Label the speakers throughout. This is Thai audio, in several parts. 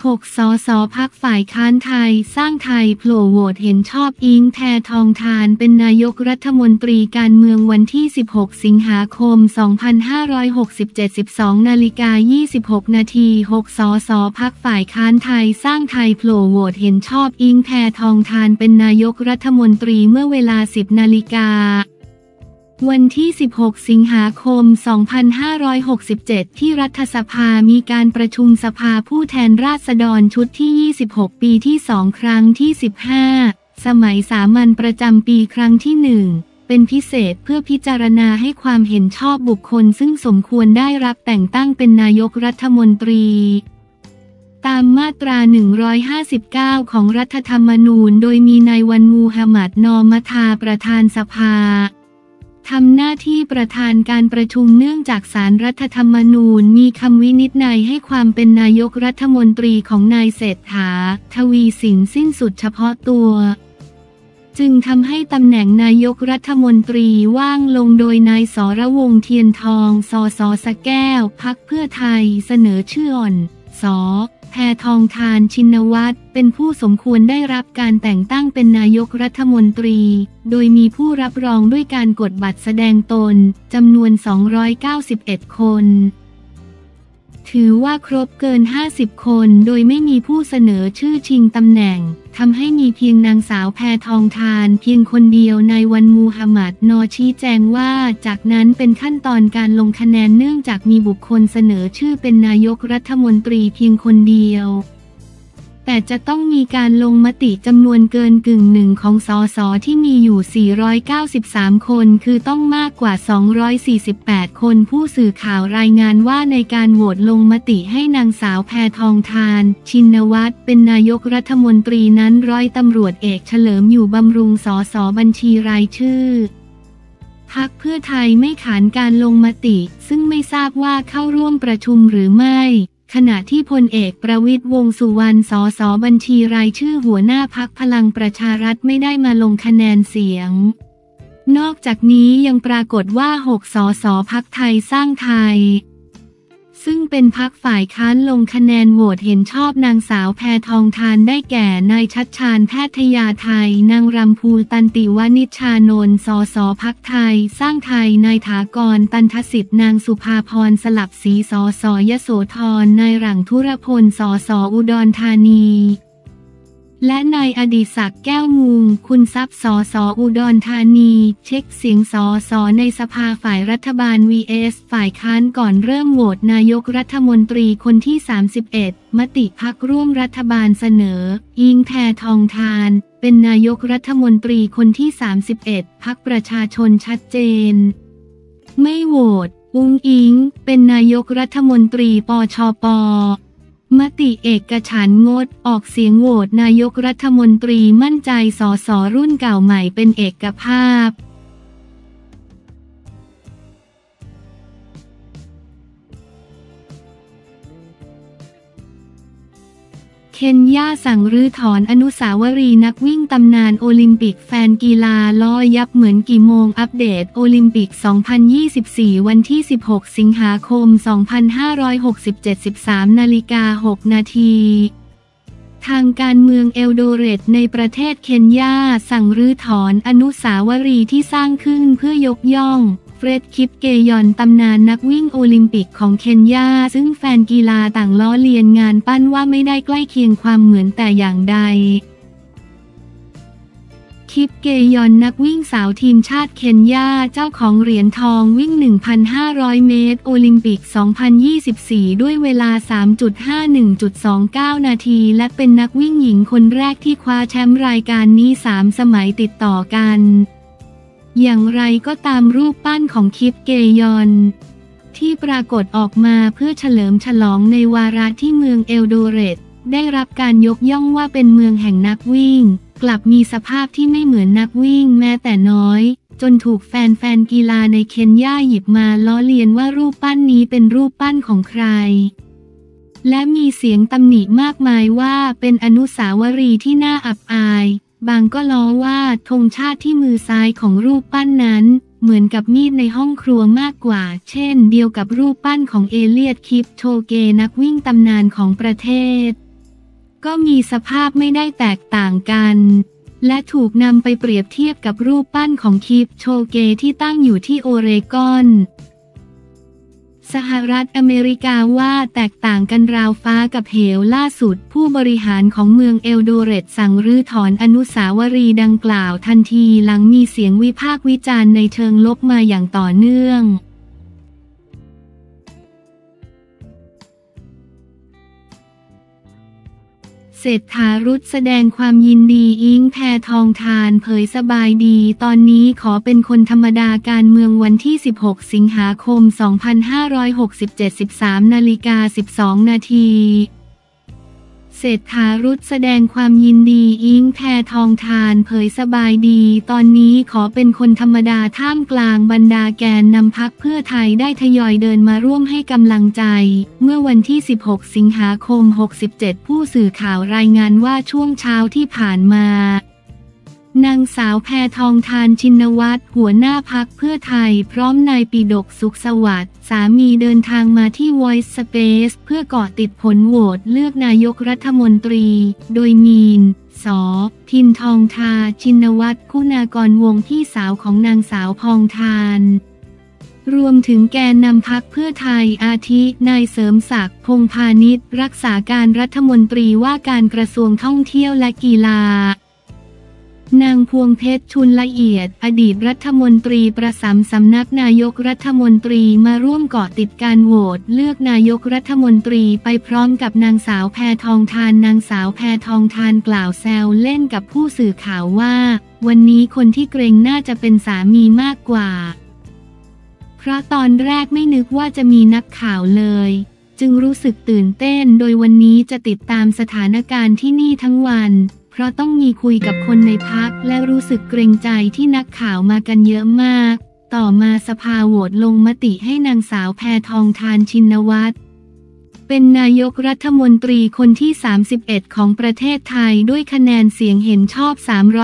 Speaker 1: 6 สส.พรรคฝ่ายค้านไทยสร้างไทยโผล่โหวตเห็นชอบอิงค์ แพทองธารเป็นนายกรัฐมนตรีการเมืองวันที่ 16 สิงหาคม 2567 12:26 นาที 6 สส.พรรคฝ่ายค้านไทยสร้างไทยโผล่โหวตเห็นชอบอิงค์ แพทองธารเป็นนายกรัฐมนตรีเมื่อเวลา 10 นาฬิกาวันที่ 16 สิงหาคม 2567 ที่รัฐสภามีการประชุมสภาผู้แทนราษฎรชุดที่ 26 ปีที่ 2 ครั้งที่ 15 สมัยสามัญประจำปีครั้งที่ 1 เป็นพิเศษเพื่อพิจารณาให้ความเห็นชอบบุคคลซึ่งสมควรได้รับแต่งตั้งเป็นนายกรัฐมนตรีตามมาตรา 159 ของรัฐธรรมนูญโดยมีนายวันมูฮัมหมัด นอมธาประธานสภาทำหน้าที่ประธานการประชุมเนื่องจากศาลรัฐธรรมนูญมีคำวินิจฉัยให้ความเป็นนายกรัฐมนตรีของนายเศรษฐา ทวีสินสิ้นสุดเฉพาะตัวจึงทำให้ตำแหน่งนายกรัฐมนตรีว่างลงโดยนายสรวงศ์เทียนทอง สส.สระแก้ว พรรคเพื่อไทยเสนอชื่ออ่อน ส.แพทองธารชินวัตรเป็นผู้สมควรได้รับการแต่งตั้งเป็นนายกรัฐมนตรีโดยมีผู้รับรองด้วยการกดบัตรแสดงตนจำนวน 291 คนถือว่าครบเกิน 50 คนโดยไม่มีผู้เสนอชื่อชิงตำแหน่งทำให้มีเพียงนางสาวแพทองธารเพียงคนเดียวนายวันมูฮัมหมัด นอชี้แจงว่าจากนั้นเป็นขั้นตอนการลงคะแนนเนื่องจากมีบุคคลเสนอชื่อเป็นนายกรัฐมนตรีเพียงคนเดียวแต่จะต้องมีการลงมติจำนวนเกินกึ่งหนึ่งของสสที่มีอยู่ 493 คนคือต้องมากกว่า 248 คนผู้สื่อข่าวรายงานว่าในการโหวตลงมติให้นางสาวแพทองธารชินวัตรเป็นนายกรัฐมนตรีนั้นร้อยตำรวจเอกเฉลิมอยู่บำรุงสสบัญชีรายชื่อพรรคเพื่อไทยไม่ขานการลงมติซึ่งไม่ทราบว่าเข้าร่วมประชุมหรือไม่ขณะที่พลเอกประวิตร วงษ์สุวรรณ สสบัญชีรายชื่อหัวหน้าพรรคพลังประชารัฐไม่ได้มาลงคะแนนเสียงนอกจากนี้ยังปรากฏว่า 6 สสพรรคไทยสร้างไทยซึ่งเป็นพรรคฝ่ายค้านลงคะแนนโหวตเห็นชอบนางสาวแพทองธารได้แก่นายชัชชาญแพทยาไทยนางรำพูตันติวณิชชานนท์สสพรรคไทยสร้างไทยนายถากรตันทสิทธิ์นางสุภาพรสลับศรีสสยโสธรนายหลังธุรพลสสอุดรธานีและนายอดิศักดิ์แก้วมุงคุณทรัพย์สสอุดรธานีเช็คเสียงสสในสภาฝ่ายรัฐบาล vs ฝ่ายค้านก่อนเริ่มโหวตนายกรัฐมนตรีคนที่ 31 มติพรรคร่วมรัฐบาลเสนออิงค์ แพทองธารเป็นนายกรัฐมนตรีคนที่ 31 พรรคประชาชนชัดเจนไม่โหวตอุ๊งอิงเป็นนายกรัฐมนตรีปชป.มติเอกฉันท์งดออกเสียงโหวตนายกรัฐมนตรีมั่นใจสสรุ่นเก่าใหม่เป็นเอกภาพเคนยาสั่งรื้อถอนอนุสาวรีย์นักวิ่งตำนานโอลิมปิกแฟนกีฬาล้อยับเหมือนกี่โมงอัปเดตโอลิมปิก 2024 วันที่ 16 สิงหาคม 2567 13:06 นาทีทางการเมืองเอลโดเรตในประเทศเคนยาสั่งรื้อถอนอนุสาวรีย์ที่สร้างขึ้นเพื่อยกย่องเฟร็ด คิปเกยอนตำนานนักวิ่งโอลิมปิกของเคนยาซึ่งแฟนกีฬาต่างล้อเลียนงานปั้นว่าไม่ได้ใกล้เคียงความเหมือนแต่อย่างใดคิปเกยอนนักวิ่งสาวทีมชาติเคนยาเจ้าของเหรียญทองวิ่ง 1,500 เมตรโอลิมปิก 2024 ด้วยเวลา 3.51.29 นาทีและเป็นนักวิ่งหญิงคนแรกที่คว้าแชมป์รายการนี้3 สมัยติดต่อกันอย่างไรก็ตามรูปปั้นของคิปเกยอนที่ปรากฏออกมาเพื่อเฉลิมฉลองในวาระที่เมืองเอลโดเรตได้รับการยกย่องว่าเป็นเมืองแห่งนักวิ่งกลับมีสภาพที่ไม่เหมือนนักวิ่งแม้แต่น้อยจนถูกแฟนกีฬาในเคนยาหยิบมาล้อเลียนว่ารูปปั้นนี้เป็นรูปปั้นของใครและมีเสียงตำหนิมากมายว่าเป็นอนุสาวรีย์ที่น่าอับอายบางก็ล้อว่าธงชาติที่มือซ้ายของรูปปั้นนั้นเหมือนกับมีดในห้องครัวมากกว่าเช่นเดียวกับรูปปั้นของเอเลียด คิปโชเกนักวิ่งตำนานของประเทศก็มีสภาพไม่ได้แตกต่างกันและถูกนำไปเปรียบเทียบกับรูปปั้นของคิปโชเกที่ตั้งอยู่ที่โอเรกอนสหรัฐอเมริกาว่าแตกต่างกันราวฟ้ากับเหวล่าสุดผู้บริหารของเมืองเอลโดเรตสั่งรื้อถอนอนุสาวรีย์ดังกล่าวทันทีหลังมีเสียงวิพากษ์วิจารณ์ในเชิงลบมาอย่างต่อเนื่องเศรษฐารุตแสดงความยินดีอิงแพทองธารเผยสบายดีตอนนี้ขอเป็นคนธรรมดาการเมืองวันที่16สิงหาคม2567 13:12 นาทีเศรษฐารุตแสดงความยินดีอิงแพทองธารเผยสบายดีตอนนี้ขอเป็นคนธรรมดาท่ามกลางบรรดาแกนนำพรรคเพื่อไทยได้ทยอยเดินมาร่วมให้กำลังใจเมื่อวันที่16สิงหาคม67ผู้สื่อข่าวรายงานว่าช่วงเช้าที่ผ่านมานางสาวแพทองธารชินวัตรหัวหน้าพรรคเพื่อไทยพร้อมนายปิฎกสุขสวัสดิ์สามีเดินทางมาที่ Voice Space เพื่อเกาะติดผลโหวตเลือกนายกรัฐมนตรีโดยมีน ส.ทินทองทาชินวัตรคุณากรวงพี่สาวของนางสาวพองธารรวมถึงแกนนำพรรคเพื่อไทยอาทินายเสริมศักดิ์พงษ์พาณิชย์รักษาการรัฐมนตรีว่าการกระทรวงท่องเที่ยวและกีฬานางพวงเพชรชุนละเอียดอดีตรัฐมนตรีประจำสำนักนายกรัฐมนตรีมาร่วมเกาะติดการโหวตเลือกนายกรัฐมนตรีไปพร้อมกับนางสาวแพทองธารนางสาวแพทองธารกล่าวแซวเล่นกับผู้สื่อข่าวว่าวันนี้คนที่เกรงน่าจะเป็นสามีมากกว่าเพราะตอนแรกไม่นึกว่าจะมีนักข่าวเลยจึงรู้สึกตื่นเต้นโดยวันนี้จะติดตามสถานการณ์ที่นี่ทั้งวันเพราะต้องมีคุยกับคนในพรรคและรู้สึกเกรงใจที่นักข่าวมากันเยอะมากต่อมาสภาโหวตลงมติให้นางสาวแพทองธารชินวัตรเป็นนายกรัฐมนตรีคนที่31ของประเทศไทยด้วยคะแนนเสียงเห็นชอบ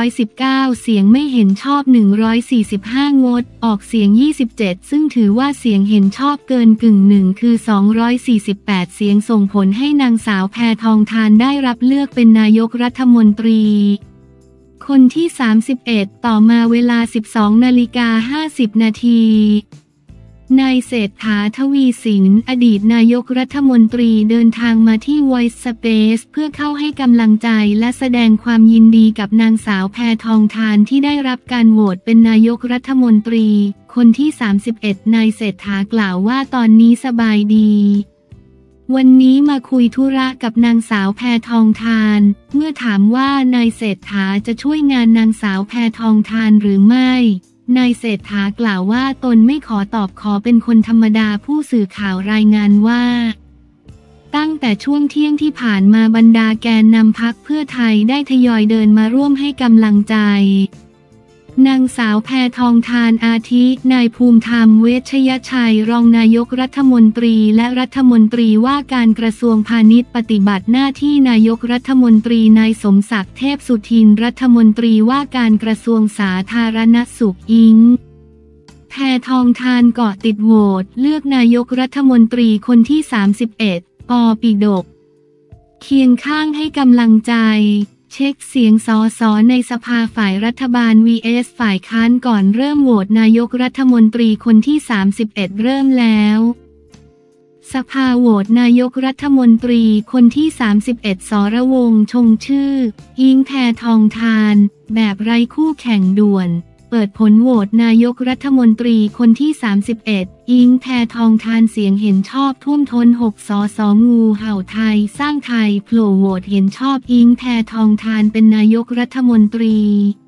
Speaker 1: 319เสียงไม่เห็นชอบ145งดออกเสียง27ซึ่งถือว่าเสียงเห็นชอบเกินกึ่งหนึ่งคือ248เสียงส่งผลให้นางสาวแพทองธารได้รับเลือกเป็นนายกรัฐมนตรีคนที่31ต่อมาเวลา 12:50 นาทีนายเศรษฐาทวีสินอดีตนายกรัฐมนตรีเดินทางมาที่ Voice Space เพื่อเข้าให้กำลังใจและแสดงความยินดีกับนางสาวแพทองธารที่ได้รับการโหวตเป็นนายกรัฐมนตรีคนที่31นายเศรษฐากล่าวว่าตอนนี้สบายดีวันนี้มาคุยธุระกับนางสาวแพทองธารเมื่อถามว่านายเศรษฐาจะช่วยงานนางสาวแพทองธารหรือไม่นายเศรษฐากล่าวว่าตนไม่ขอตอบขอเป็นคนธรรมดาผู้สื่อข่าวรายงานว่าตั้งแต่ช่วงเที่ยงที่ผ่านมาบรรดาแกนนำพรรคเพื่อไทยได้ทยอยเดินมาร่วมให้กำลังใจนางสาวแพทองธารอาทินายภูมิธรรมเวชยชัยรองนายกรัฐมนตรีและรัฐมนตรีว่าการกระทรวงพาณิชย์ปฏิบัติหน้าที่นายกรัฐมนตรีนายสมศักดิ์เทพสุทินรัฐมนตรีว่าการกระทรวงสาธารณสุขอิงแพทองธารเกาะติดโหวตเลือกนายกรัฐมนตรีคนที่31ป.ปิฎกเคียงข้างให้กำลังใจเช็คเสียงสสในสภาฝ่ายรัฐบาล vs ฝ่ายค้านก่อนเริ่มโหวตนายกรัฐมนตรีคนที่31เริ่มแล้วสภาโหวตนายกรัฐมนตรีคนที่31สรวงศ์ชงชื่ออิงแพทองธารแบบไร้คู่แข่งด่วนเปิดผลโหวตนายกรัฐมนตรีคนที่31อิงแพทองธารเสียงเห็นชอบท่วมท้น6สสงูเห่าไทยสร้างไทยโผล่โหวตเห็นชอบอิงแพทองธารเป็นนายกรัฐมนตรี